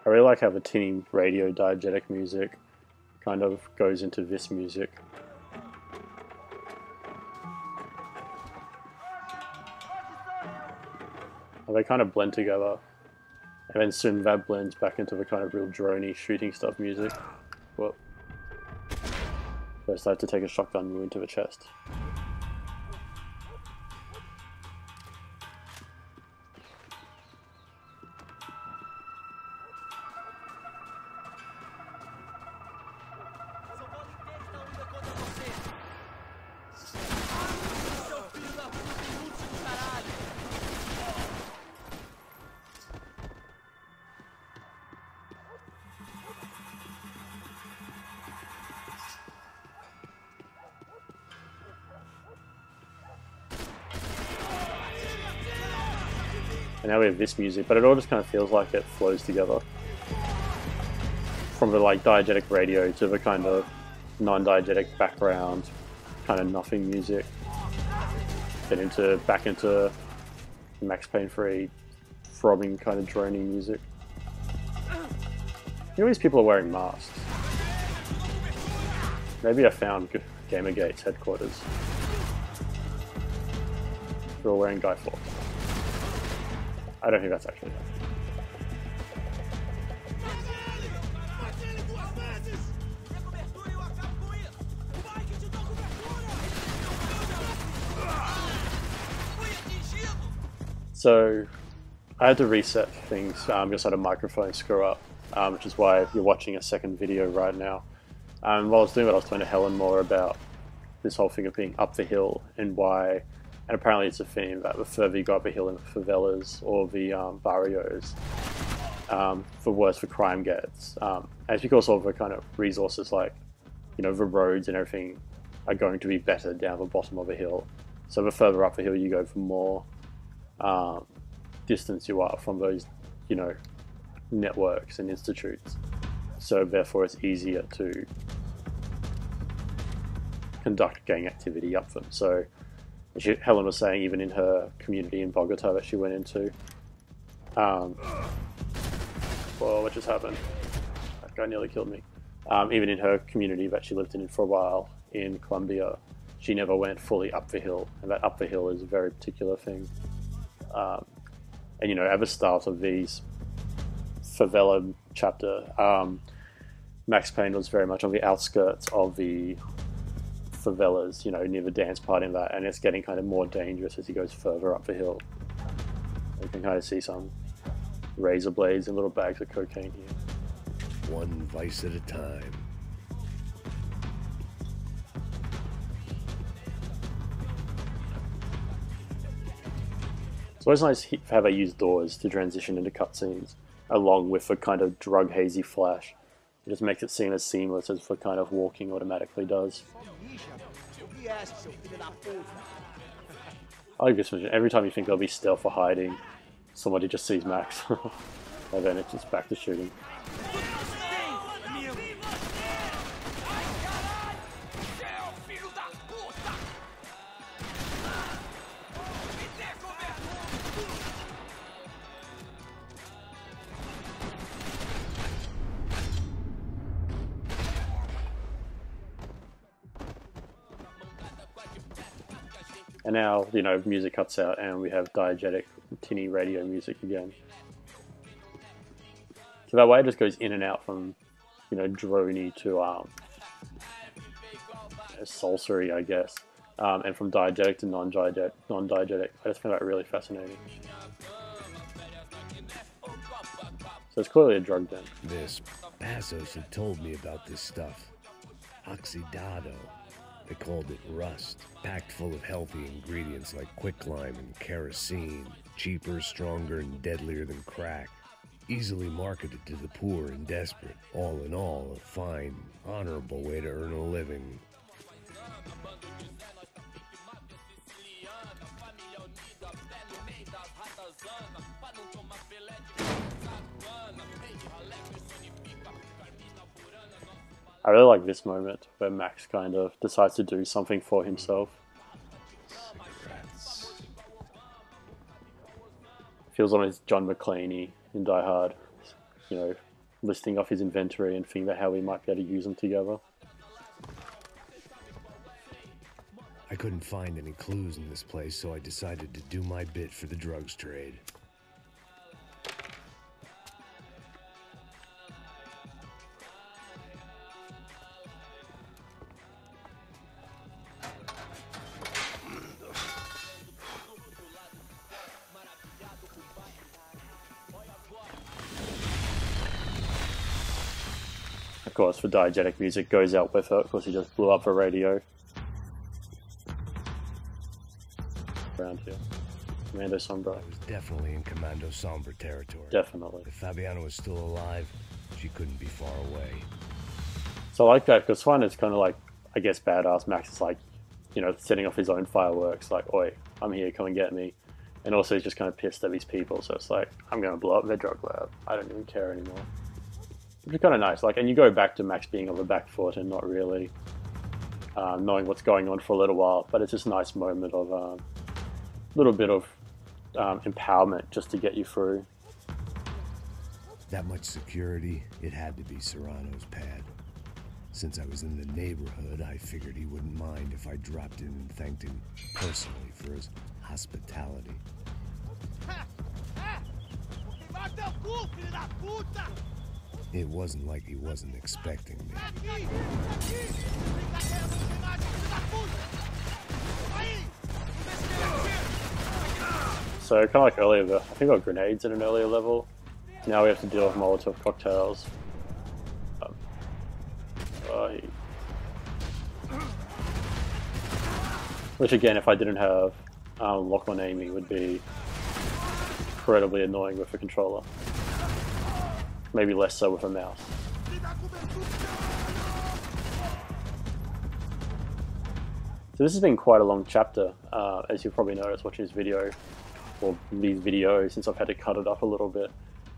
I really like how the tinny radio diegetic music kind of goes into this music. And they kind of blend together, and then soon that blends back into the kind of real drony shooting stuff music. Well, first I had to take a shotgun wound to the chest. And now we have this music, but it all just kind of feels like it flows together. From the like diegetic radio to the kind of non-diegetic background, kind of nothing music. Then back into Max Payne 3 throbbing kind of drony music. You know, these people are wearing masks. Maybe I found Gamergate's headquarters. They're all wearing Guy Fawkes. I don't think that's actually happening. So I had to reset things, just had a microphone screw up, which is why you're watching a second video right now. While I was doing that, I was talking to Helen more about this whole thing of being up the hill and why. And apparently it's a theme that the further you go up a hill in the favelas or the barrios, the worse the crime gets. And it's because all the kind of resources like, you know, the roads and everything are going to be better down the bottom of a hill. So the further up the hill you go, the more distance you are from those, you know, networks and institutes. So therefore it's easier to conduct gang activity up them. So Helen was saying even in her community in Bogota that she went into, well, what just happened? That guy nearly killed me. Even in her community that she lived in for a while in Colombia, she never went fully up the hill, and that up the hill is a very particular thing. And you know, at the start of these favela chapter, Max Payne was very much on the outskirts of the favelas, you know, near the dance party and that, and it's getting kind of more dangerous as he goes further up the hill. You can kind of see some razor blades and little bags of cocaine here. One vice at a time. It's always nice how they use doors to transition into cutscenes, along with a kind of drug hazy flash. It just makes it seem as seamless as the kind of walking automatically does. I like this one. Every time you think there'll be stealth or hiding, somebody just sees Max. And then it's just back to shooting. And now, you know, music cuts out and we have diegetic, tinny radio music again. So that way it just goes in and out from, you know, drony to salsery, I guess. And from diegetic to non-diegetic. I just find that really fascinating. So it's clearly a drug den. This Passos had told me about this stuff. Oxidado. They called it rust, packed full of healthy ingredients like quicklime and kerosene, cheaper, stronger, and deadlier than crack, easily marketed to the poor and desperate. All in all, a fine, honorable way to earn a living. I really like this moment where Max kind of decides to do something for himself. Cigarettes. Feels almost John McClane-y in Die Hard. You know, listing off his inventory and thinking about how we might be able to use them together. I couldn't find any clues in this place, so I decided to do my bit for the drugs trade. Of course, for diegetic music goes out with it. Of course, he just blew up a radio. Around here. Commando Sombra. I was definitely in Commando Sombra territory. Definitely. If Fabiana was still alive, she couldn't be far away. So I like that, because one is kind of like, I guess, badass. Max is like, you know, setting off his own fireworks, like, oi, I'm here, come and get me. And also he's just kind of pissed at these people, so it's like, I'm going to blow up their drug lab. I don't even care anymore. Which is kind of nice. Like, and you go back to Max being on the back foot and not really knowing what's going on for a little while, but it's just a nice moment of little bit of empowerment just to get you through. That much security, it had to be Serrano's pad. Since I was in the neighborhood, I figured he wouldn't mind if I dropped in and thanked him personally for his hospitality. It wasn't like he wasn't expecting me. So kind of like earlier, I think we got grenades at an earlier level. Now we have to deal with Molotov cocktails. Which again, if I didn't have lock on aiming, would be incredibly annoying with a controller. Maybe less so with a mouse. So this has been quite a long chapter, as you've probably noticed watching this video, or these videos, since I've had to cut it up a little bit.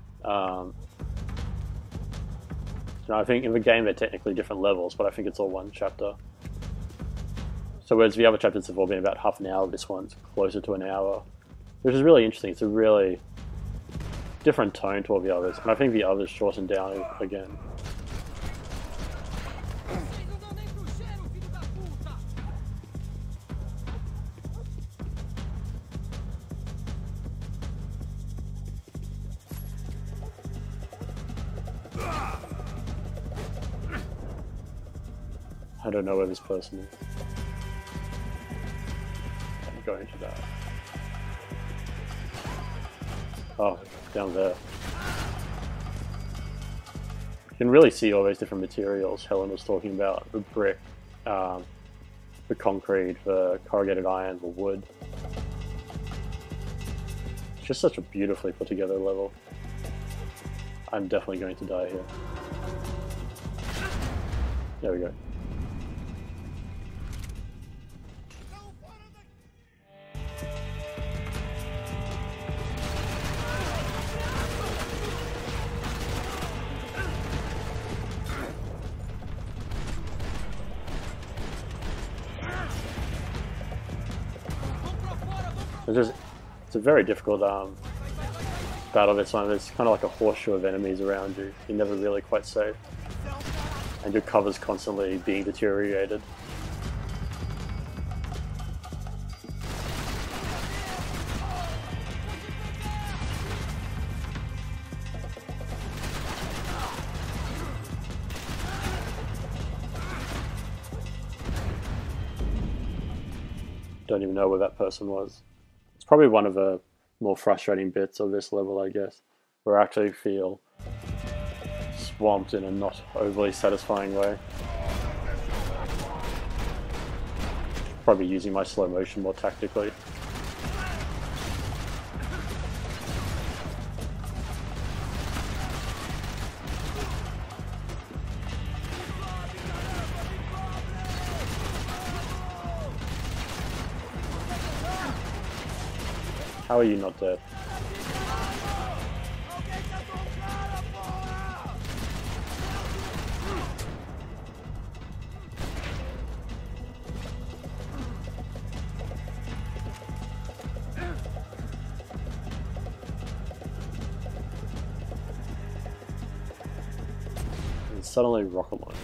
I think in the game they're technically different levels, but I think it's all one chapter. So whereas the other chapters have all been about half an hour, this one's closer to an hour, which is really interesting. It's a really different tone to all the others, and I think the others shortened down again. I don't know where this person is. I'm going to that. Oh, down there. You can really see all those different materials Helen was talking about. The brick, the concrete, the corrugated iron, the wood. It's just such a beautifully put together level. I'm definitely going to die here. There we go. It's a very difficult battle this one. There's kind of like a horseshoe of enemies around you. You're never really quite safe. And your cover's constantly being deteriorated. Don't even know where that person was. It's probably one of the more frustrating bits of this level, I guess, where I actually feel swamped in a not overly satisfying way. Probably using my slow motion more tactically. How are you not dead? and suddenly rocket launch.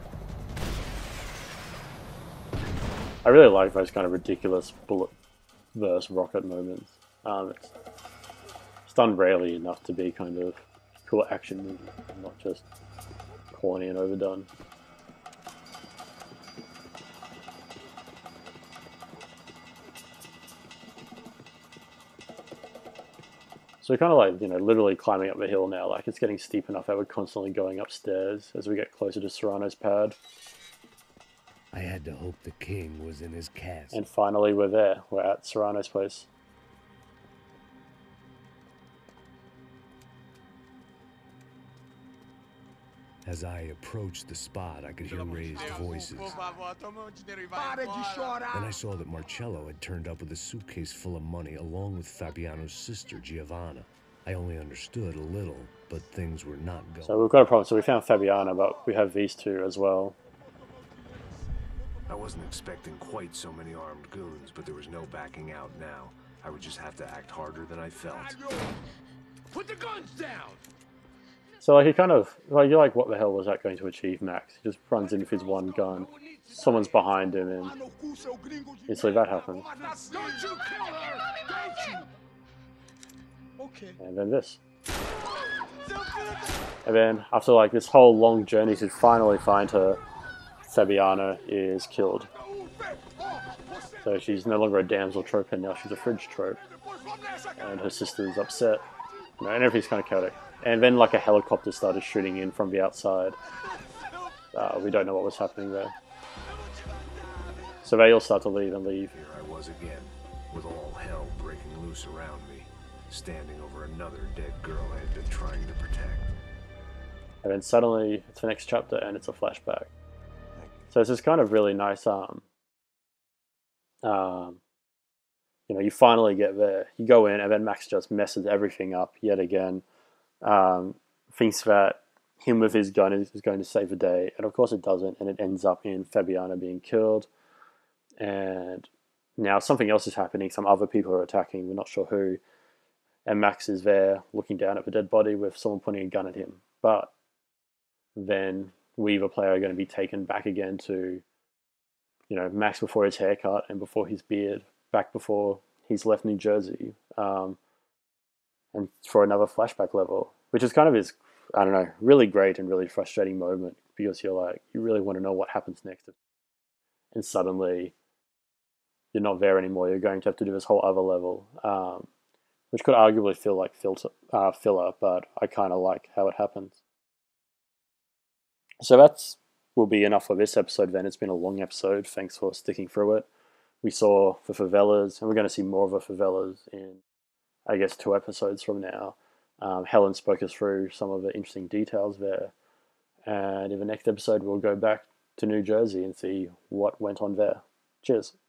I really like those kind of ridiculous bullet versus rocket moments. It's done rarely enough to be kind of cool action movie, not just corny and overdone. So we're kind of like, literally climbing up the hill now. Like, it's getting steep enough that we're constantly going upstairs as we get closer to Serrano's pad. I had to hope the king was in his castle. And finally we're there. We're at Serrano's place. As I approached the spot, I could hear raised voices. Then I saw that Marcello had turned up with a suitcase full of money along with Fabiano's sister, Giovanna. I only understood a little, but things were not going. So we've got a problem. So we found Fabiana, but we have these two as well. I wasn't expecting quite so many armed goons, but there was no backing out now. I would just have to act harder than I felt. Put the guns down! So like, he kind of, like, you're like, what the hell was that going to achieve, Max? He just runs in with his one gun. Someone's behind him, and instantly that happens. Don't you kill her! Don't you! Okay. And then this. And then, after like this whole long journey to finally find her, Fabiana is killed. So she's no longer a damsel trope, and now she's a fridge trope. And her sister's upset. And everything's kind of chaotic. And then like a helicopter started shooting in from the outside. We don't know what was happening there. So they all start to leave and leave. Here I was again, with all hell breaking loose around me, standing over another dead girl I had been trying to protect. And then suddenly it's the next chapter and it's a flashback. So it's this kind of really nice, you finally get there. You go in and then Max just messes everything up yet again. Thinks that him with his gun is going to save the day, and of course it doesn't, and it ends up in Fabiana being killed. And now something else is happening. Some other people are attacking. We're not sure who. And Max is there looking down at the dead body with someone pointing a gun at him. But then we, the player, are going to be taken back again to, Max before his haircut and before his beard, back before he's left New Jersey, and for another flashback level, which is kind of his, I don't know, really great and really frustrating moment, because you're like, you really want to know what happens next, and suddenly you're not there anymore. You're going to have to do this whole other level, which could arguably feel like filler, but I kind of like how it happens. So will be enough for this episode then. It's been a long episode. Thanks for sticking through it. We saw the favelas, and we're going to see more of the favelas in, I guess, 2 episodes from now. Helen spoke us through some of the interesting details there. And in the next episode, we'll go back to New Jersey and see what went on there. Cheers.